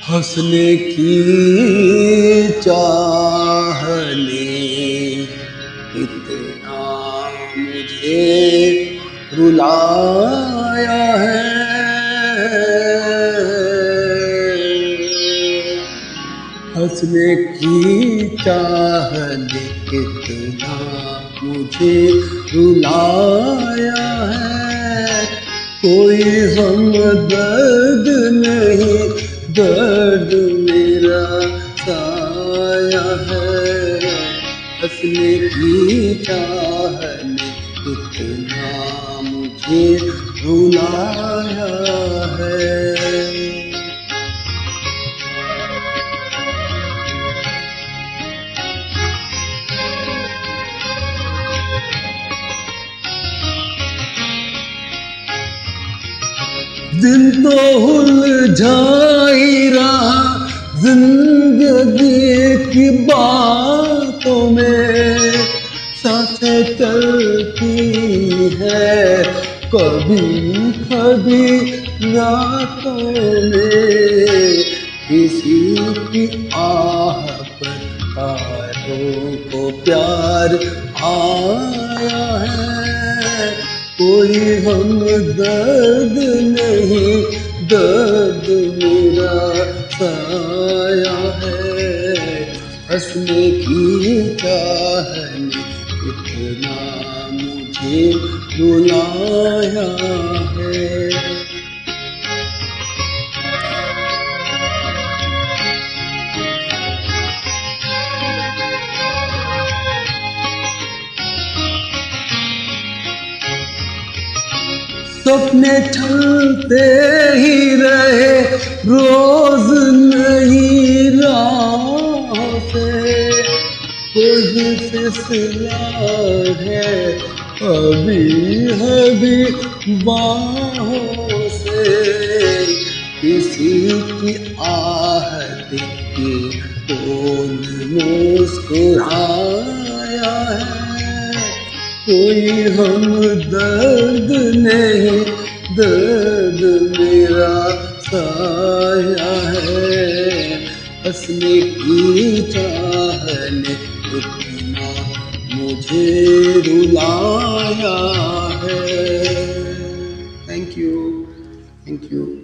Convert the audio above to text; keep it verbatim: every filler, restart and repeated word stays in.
हंसने की चाह ने इतना मुझे रुलाया है। हंसने की चाह ने इतना मुझे रुलाया है। कोई हमदर्द नहीं, दर्द मेरा साया है। हंसने की चाह ने इतना मुझे रुलाया है। दिन तो उलझा ही रहा जिंदगी की बातों में, सांसें चलती है कभी कभी रातों में। किसी की आह पर तारों को प्यार आया है। कोई हमदर्द नहीं, दर्द मेरा साया है। हंसने की चाह ने इतना मुझे रुलाया है। सपने चलते ही रहे रोज नहीं राहों से। कोई फिसला है अभी अभी बाहों से। किसी की आहट की टोन मुस्कुराया है। कोई हमदर्द नहीं, दर्द मेरा साया है। हंसने की चाह ने इतना मुझे रुलाया है। Thank you, thank you.